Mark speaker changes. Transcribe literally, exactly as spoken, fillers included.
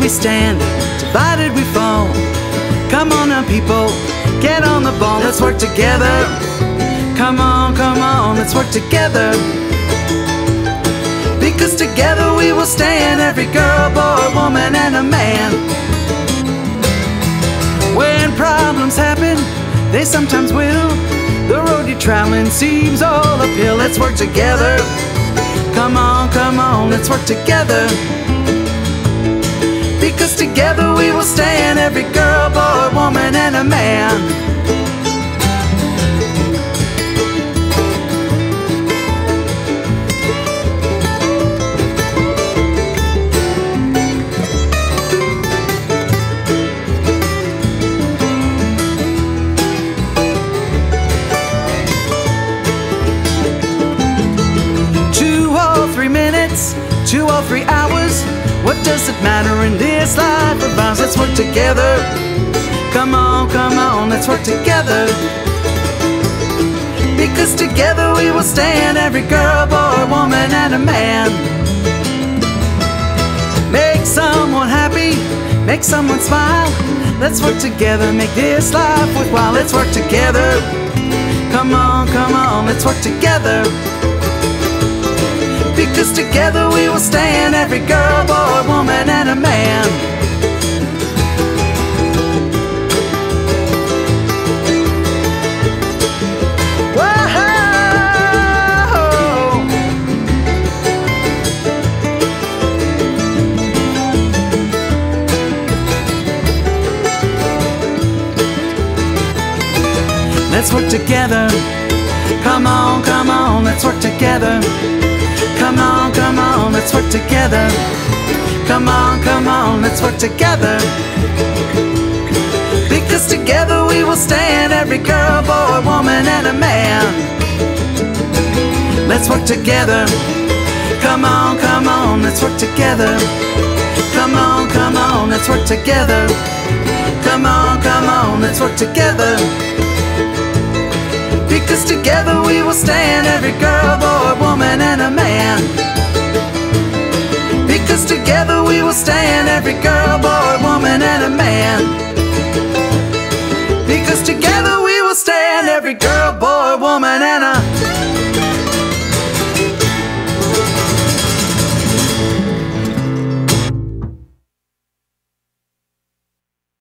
Speaker 1: we stand, divided we fall. Come on now people, get on the ball, let's work together. Come on, come on, let's work together. Because together we will stand, every girl, boy, woman, and a man. When problems happen, they sometimes will, the road you're traveling seems all uphill. Let's work together. Come on, come on, let's work together. Because together we will stand, every girl, boy, woman, and a man. Two or three hours, what does it matter in this life of ours? Let's work together. Come on, come on, let's work together. Because together we will stand, every girl, boy, woman, and a man. Make someone happy, make someone smile. Let's work together, make this life worthwhile. Let's work together. Come on, come on, let's work together. Because together we will stand, every girl, boy, woman, and a man. Whoa. Let's work together. Come on, come on, let's work together. Come on, come on, let's work together. Come on, come on, let's work together. Because together we will stand, every girl, boy, woman, and a man. Let's work together. Come on, come on, let's work together. Come on, come on, let's work together. Come on, come on, let's work together. Because together we will stand, every girl, boy, woman, and a man. Because together we will stand, every girl, boy, woman, and a man.